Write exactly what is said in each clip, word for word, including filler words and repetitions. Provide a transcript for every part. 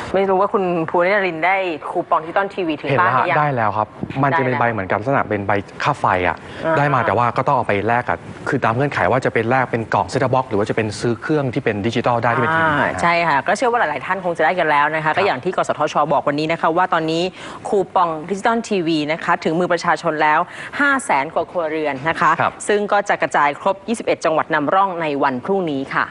ไม่รู้ว่าคุณภูรินรินได้คูปองที่ต้นทีวีถึงบ้านหรือยังได้แล้วครับมันจะเป็นใบเหมือนกับลักษณะเป็นใบค่าไฟอ่ะได้มาแต่ว่าก็ต้องเอาไปแลกกับคือตามเงื่อนไขว่าจะเป็นแลกเป็นกล่องเซ็ตบ็อกหรือว่าจะเป็นซื้อเครื่องที่เป็นดิจิตอลได้ที่เป็นทีวีใช่ค่ะก็เชื่อว่าหลายๆท่านคงจะได้กันแล้วนะคะก็อย่างที่กสทช.บอกวันนี้นะคะว่าตอนนี้คูปองดิจิตอลทีวีนะคะถึงมือประชาชนแล้วห้าแสนกว่าครัวเรือนนะคะซึ่งก็จะกระจายครบยี่สิบเอ็ดจังหวัดนำร่องในวันพรุ่งนี้ค่ะ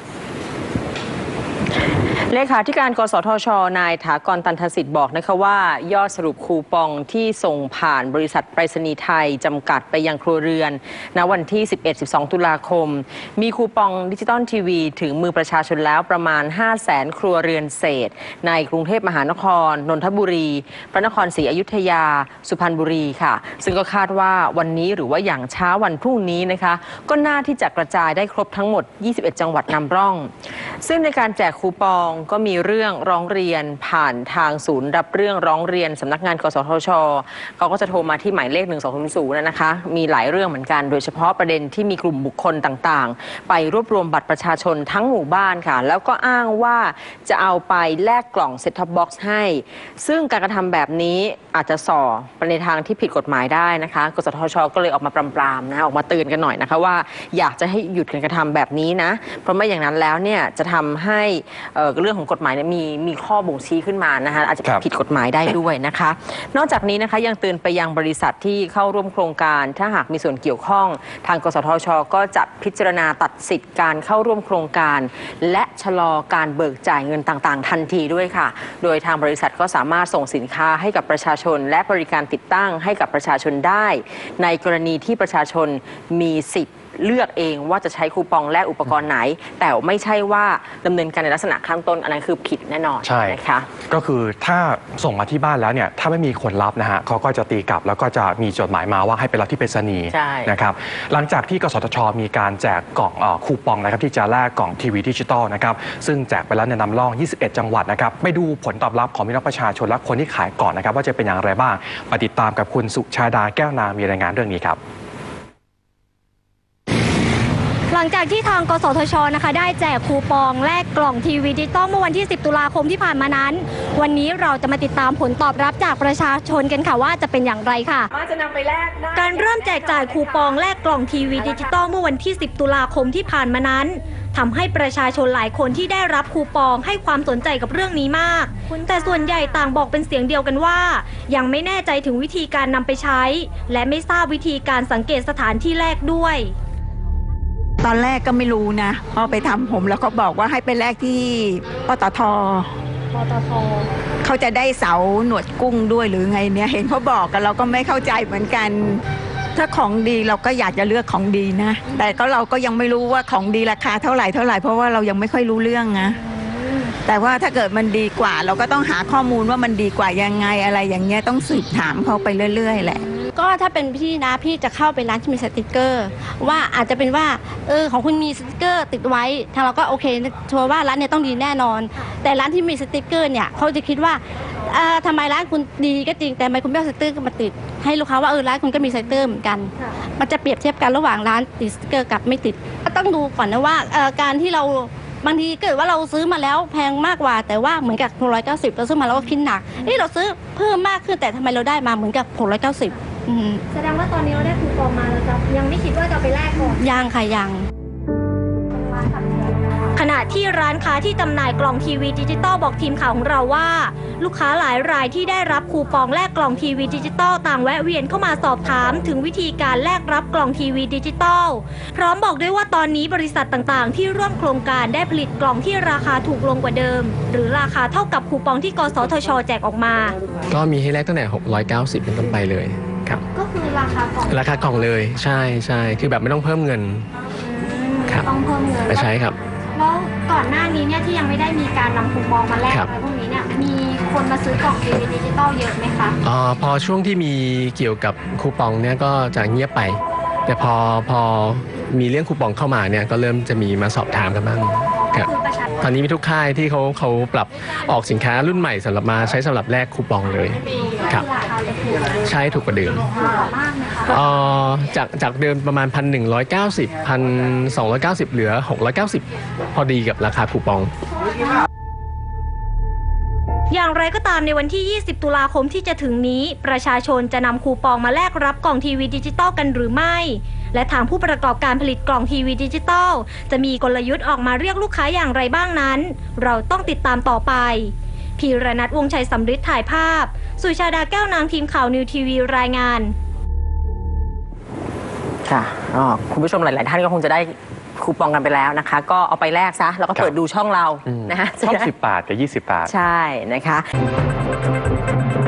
เลขาธิการกสทช.นายถากรตันทสิทธิ์บอกนะคะว่ายอดสรุปคูปองที่ส่งผ่านบริษัทไปรษณีย์ไทยจำกัดไปยังครัวเรือนณวันที่ สิบเอ็ด สิบสอง ตุลาคมมีคูปองดิจิตอลทีวีถึงมือประชาชนแล้วประมาณ ห้าแสน ครัวเรือนเศษในกรุงเทพมหานครนนทบุรีพระนครศรีอยุธยาสุพรรณบุรีค่ะซึ่งก็คาดว่าวันนี้หรือว่าอย่างช้าวันพรุ่งนี้นะคะก็น่าที่จะกระจายได้ครบทั้งหมดยี่สิบเอ็ดจังหวัดนำร่องซึ่งในการแจกคูปองก็มีเรื่องร้องเรียนผ่านทางศูนย์รับเรื่องร้องเรียนสำนักงานกสทช.เขาก็จะโทรมาที่หมายเลขหนึ่งสองศูนย์ศูนย์นะคะมีหลายเรื่องเหมือนกันโดยเฉพาะประเด็นที่มีกลุ่มบุคคลต่างๆไปรวบรวมบัตรประชาชนทั้งหมู่บ้านค่ะแล้วก็อ้างว่าจะเอาไปแลกกล่องเซ็ตท็อปบ็อกซ์ให้ซึ่งการกระทำแบบนี้อาจจะส่อไปในทางที่ผิดกฎหมายได้นะคะกสทช.ก็เลยออกมาปรามๆนะออกมาเตือนกันหน่อยนะคะว่าอยากจะให้หยุดการกระทำแบบนี้นะเพราะไม่อย่างนั้นแล้วเนี่ยจะทำให้เรื่องของกฎหมายมีมีข้อบ่งชี้ขึ้นมานะคะอาจจะผิดกฎหมายได้ด้วยนะคะนอกจากนี้นะคะยังเตือนไปยังบริษัทที่เข้าร่วมโครงการถ้าหากมีส่วนเกี่ยวข้องทางกสทช.ก็จะพิจารณาตัดสิทธิ์การเข้าร่วมโครงการและชะลอการเบิกจ่ายเงินต่างๆทันทีด้วยค่ะโดยทางบริษัทก็สามารถส่งสินค้าให้กับประชาชนและบริการติดตั้งให้กับประชาชนได้ในกรณีที่ประชาชนมีสิทธิ์เลือกเองว่าจะใช้คูปองแลกอุปกรณ์ไหนแต่ไม่ใช่ว่าดำเนินการในลักษณะข้างต้นอันนั้นคือผิดแน่นอนใช่นะคะก็คือถ้าส่งมาที่บ้านแล้วเนี่ยถ้าไม่มีคนรับนะฮะเขาก็จะตีกลับแล้วก็จะมีจดหมายมาว่าให้ไปรับที่ไปรษณีย์นะครับหลังจากที่กสทช.มีการแจกกล่องคูปองนะครับที่จะแลกกล่องทีวีดิจิตอลนะครับซึ่งแจกไปแล้วในนำร่องยี่สิบเอ็ดจังหวัดนะครับไปดูผลตอบรับของพี่น้องประชาชนและคนที่ขายก่อนนะครับว่าจะเป็นอย่างไรบ้างไปติดตามกับคุณสุชาดาแก้วนามีรายงานเรื่องนี้ครับหลังจากที่ทางกสทช.นะคะได้แจกคูปองแลกกล่องทีวีดิจิตอลเมื่อวันที่สิบตุลาคมที่ผ่านมานั้นวันนี้เราจะมาติดตามผลตอบรับจากประชาชนกันค่ะว่าจะเป็นอย่างไรค่ะจะนำไปแลกการเริ่มแจกจ่ายคูปองแลกกล่องทีวีดิจิตอลเมื่อวันที่สิบตุลาคมที่ผ่านมานั้นทำให้ประชาชนหลายคนที่ได้รับคูปองให้ความสนใจกับเรื่องนี้มากแต่ส่วนใหญ่ต่างบอกเป็นเสียงเดียวกันว่ายังไม่แน่ใจถึงวิธีการนำไปใช้และไม่ทราบวิธีการสังเกตสถานที่แลกด้วยตอนแรกก็ไม่รู้นะพอไปทำผมแล้วก็บอกว่าให้ไปแลกที่ปตท. ปตท. เขาจะได้เสาหนวดกุ้งด้วยหรือไงเนี่ยเห็นเขาบอกกันเราก็ไม่เข้าใจเหมือนกันถ้าของดีเราก็อยากจะเลือกของดีนะแต่ก็เราก็ยังไม่รู้ว่าของดีราคาเท่าไหร่เท่าไหร่เพราะว่าเรายังไม่ค่อยรู้เรื่องนะแต่ว่าถ้าเกิดมันดีกว่าเราก็ต้องหาข้อมูลว่ามันดีกว่ายังไงอะไรอย่างเงี้ยต้องสืบถามเขาไปเรื่อยๆแหละก็ถ้าเป็นพี่นะพี่จะเข้าไปร้านที่มีสติกเกอร์ว่าอาจจะเป็นว่าเออของคุณมีสติกเกอร์ติดไว้ทางเราก็โอเคชัวร์ว่าร้านเนี่ยต้องดีแน่นอนแต่ร้านที่มีสติกเกอร์เนี่ยเขาจะคิดว่าทำไมร้านคุณดีก็จริงแต่ทำไมคุณไม่เอาสติกเกอร์มาติดให้ลูกค้าว่าเออร้านคุณก็มีสติกเกอร์เหมือนกันมันจะเปรียบเทียบกันระหว่างร้านติดสติกเกอร์กับไม่ติดก็ต้องดูก่อนนะว่าการที่เราบางทีเกิดว่าเราซื้อมาแล้วแพงมากกว่าแต่ว่าเหมือนกับหกร้อยเก้าสิบเราซื้อมาแล้วก็คิดหนักนี่เราซื้อเพิ่มมากขึ้นแต่ทำไมเราได้มาเหมือนกับหกร้อยเก้าสิบแสดงว่าตอนนี้เราได้คูปองมาเราจะยังไม่คิดว่าจะไปแลกก่อนยังค่ะยังขณะที่ร้านค้าที่จำหน่ายกล่องทีวีดิจิตอลบอกทีมข่าวของเราว่าลูกค้าหลายรายที่ได้รับคูปองแลกกล่องทีวีดิจิตอลต่างแวะเวียนเข้ามาสอบถามถึงวิธีการแลกรับกล่องทีวีดิจิตอลพร้อมบอกด้วยว่าตอนนี้บริษัทต่างๆที่ร่วมโครงการได้ผลิตกล่องที่ราคาถูกลงกว่าเดิมหรือราคาเท่ากับคูปองที่กสทช.แจกออกมาก็มีให้แลกตั้งแต่หกร้อยเก้าสิบเป็นต้นไปเลยครับก็คือราคากล่องราคากล่องเลยใช่ใช่คือแบบไม่ต้องเพิ่มเงินครับต้องเพิ่มเงินไปใช้ครับแล้วก่อนหน้านี้เนี่ยที่ยังไม่ได้มีการนำคูปองมาแลกอะไรพวกนี้เนี่ยมีคนมาซื้อกล่องทีวีดิจิตอลเยอะไหมคะอ๋อพอช่วงที่มีเกี่ยวกับคูปองเนี่ยก็จะเงียบไปแต่พอพอมีเรื่องคูปองเข้ามาเนี่ยก็เริ่มจะมีมาสอบถามกันบ้างครับตอนนี้มีทุกค่ายที่เขาเขาปรับออกสินค้ารุ่นใหม่สำหรับมาใช้สำหรับแลกคูปองเลยครับใช้ถูกกว่าเดิมอ๋อจากจากเดิมประมาณ หนึ่งพันหนึ่งร้อยเก้าสิบ หนึ่งพันสองร้อยเก้าสิบ เหลือหกร้อยเก้าสิบพอดีกับราคาคูปองไรก็ตามในวันที่ ยี่สิบ ตุลาคมที่จะถึงนี้ประชาชนจะนำคูปองมาแลกรับกล่องทีวีดิจิตอลกันหรือไม่และทางผู้ประกอบการผลิตกล่องทีวีดิจิตอลจะมีกลยุทธ์ออกมาเรียกลูกค้าอย่างไรบ้างนั้นเราต้องติดตามต่อไปพีรนัท วงศ์ชัยสำริดถ่ายภาพสุชาดาแก้วนางทีมข่าวนิวทีวีรายงานค่ะคุณผู้ชมหลายๆท่านก็คงจะได้คูปองกันไปแล้วนะคะก็เอาไปแลกซะแล้วก็เปิดดูช่องเรานะฮะช่องสิบบาทกับยี่สิบบาทใช่นะคะ